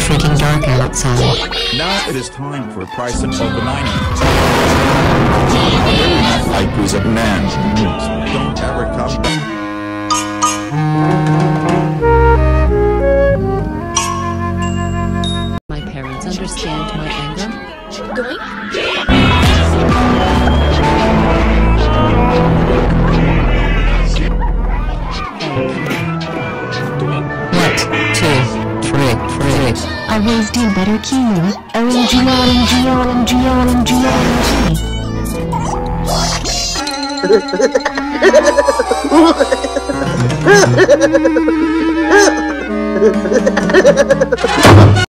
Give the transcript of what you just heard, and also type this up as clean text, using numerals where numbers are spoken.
freaking dark outside. Now it is time for Price and Open Mining. Haikus of man. Don't ever come back. My parents understand my anger. What? Two. Three. I raised you better, Kimu. OMG, OMG, OMG, OMG, OMG.